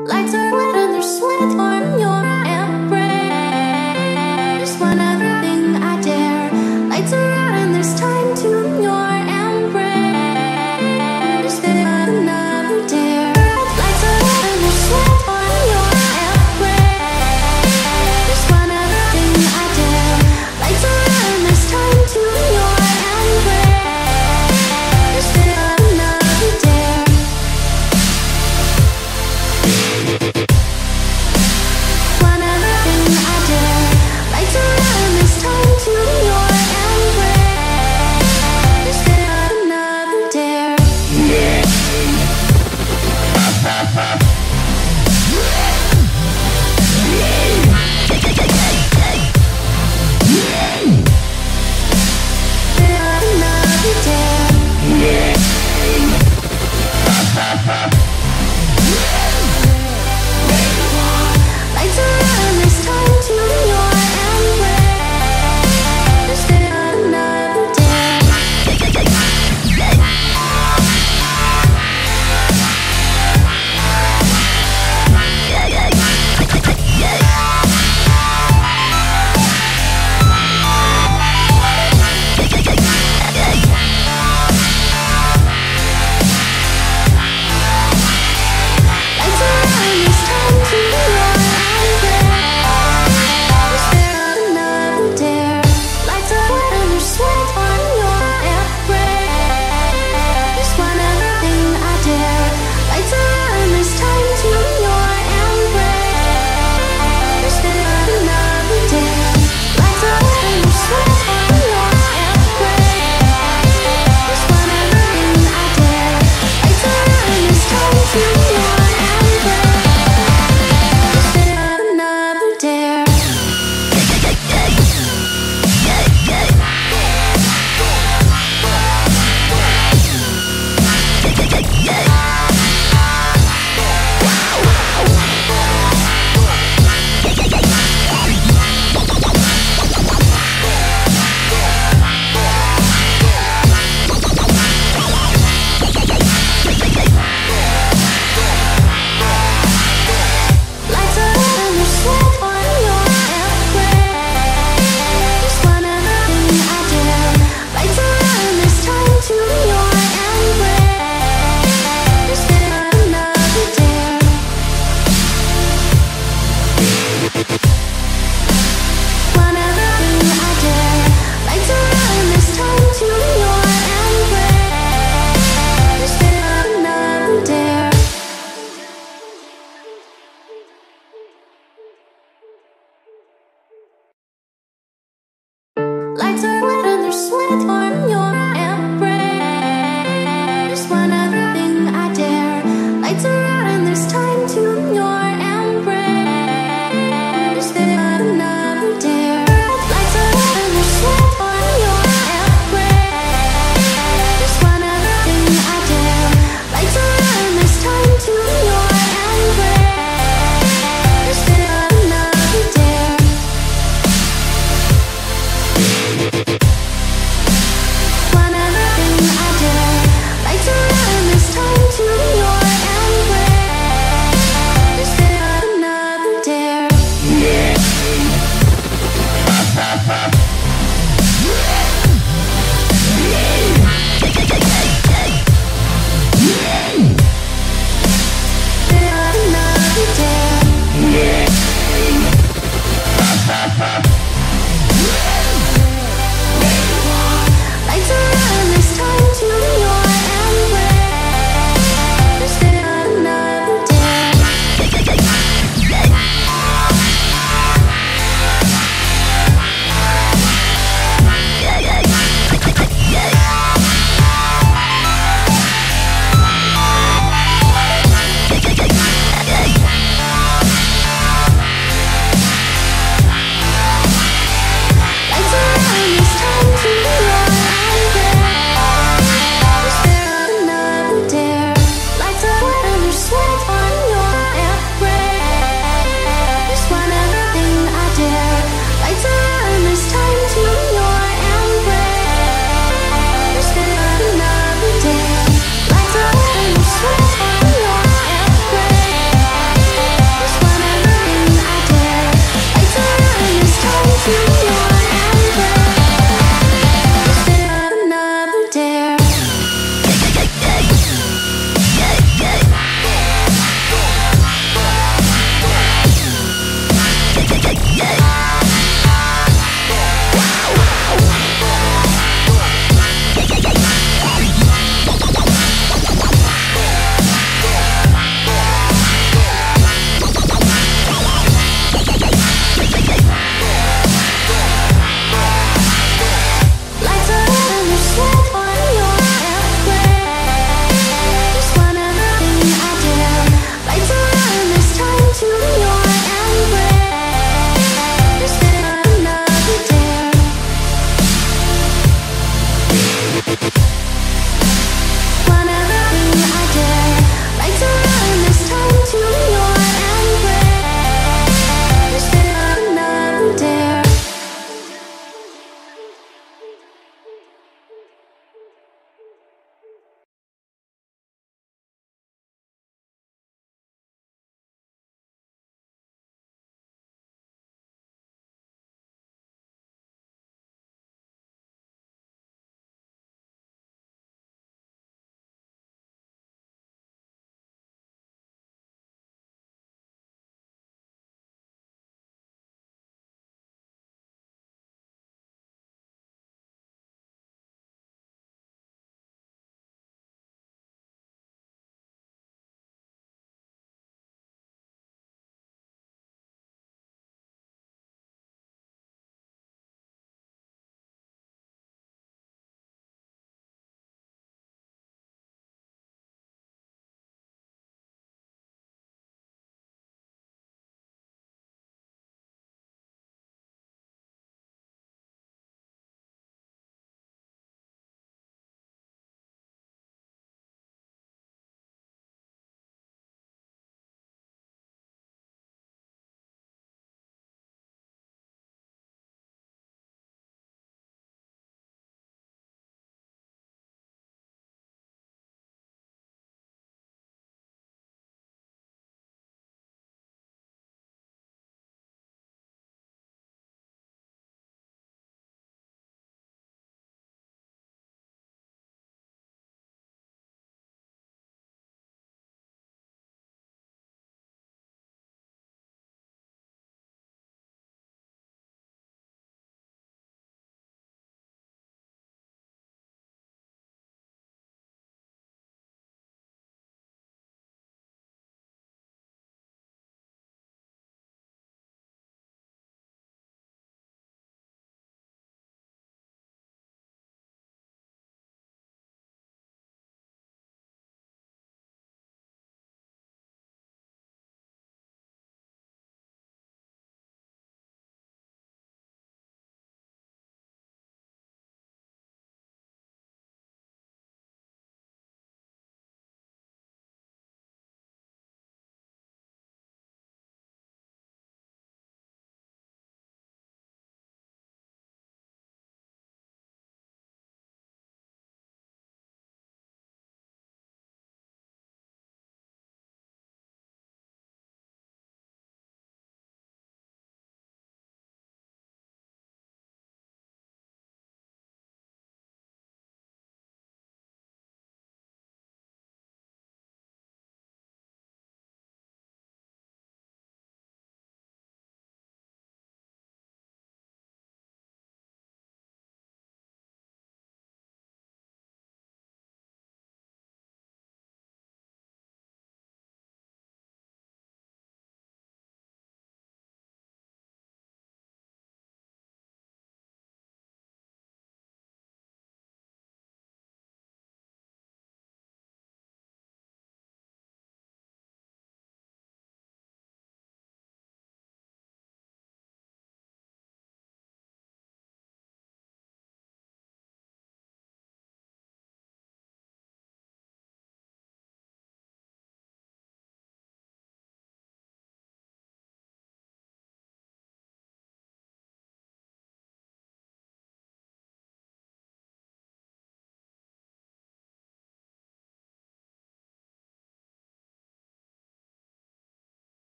Lights are wet and there's sweat on your embrace. One everything I dare. Lights are out and there's time to your embrace. Then another dare. Lights are wet and there's sweat on your embrace. One everything I dare. Lights are out and there's time to your embrace. Then another dare. One everything I dare. Lights are out and there's time to your embrace. Then another dare. Lights are out and there's time to your embrace. Then another dare. Lights are out and there's time to your embrace. Then another dare. Lights are wet and there's sweat on your embrace. One everything I dare. Lights are out and there's time to your embrace. Then another dare. Lights are wet and there's sweat on your embrace. One everything I dare. Lights are out and there's time to your embrace. Then another dare. Lights are out and there's sweat on your embrace. One everything I dare. Lights are out and there's time to your embrace. Then another dare. One everything I dare. Lights are out and there's time to your embrace. Then another dare. Lights are wet